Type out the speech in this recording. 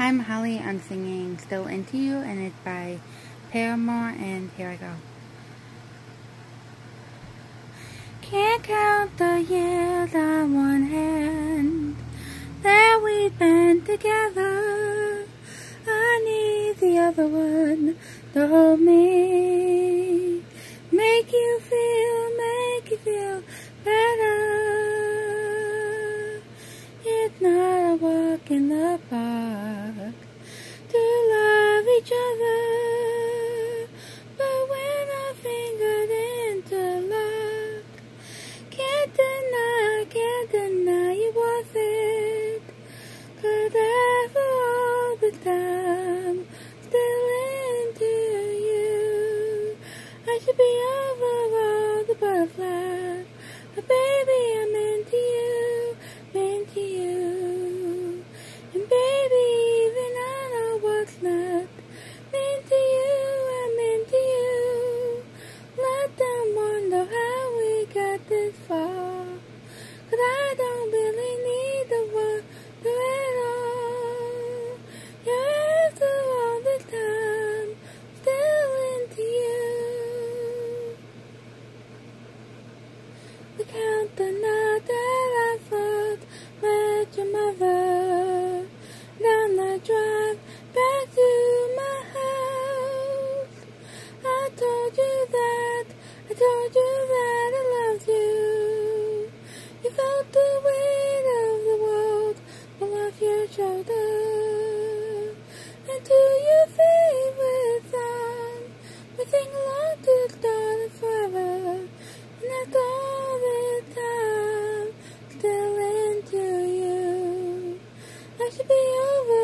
I'm Holly. I'm singing Still Into You, and it's by Paramore, and here I go. Can't count the years on one hand that we've been together. I need the other one to hold me, make you feel better. It's not a walk in the park to love each other, but when our fingers interlock, can't deny you worth it. 'Cause after all the time, still into you, I should be over all the butterflies, but baby, I'm into you, into you. And baby, even I know what's not, I'm into you, I'm into you. Let them wonder how we got this far, 'cause I don't really need the one through it all. You're after all the time, still into you. We count the night that I first met your mother, down the drive back to my house. I told you that I loved you. You felt the weight of the world fall off your shoulder, and to your favorite song, we sing along to start it forever. And that's all the time, still into you. I should be over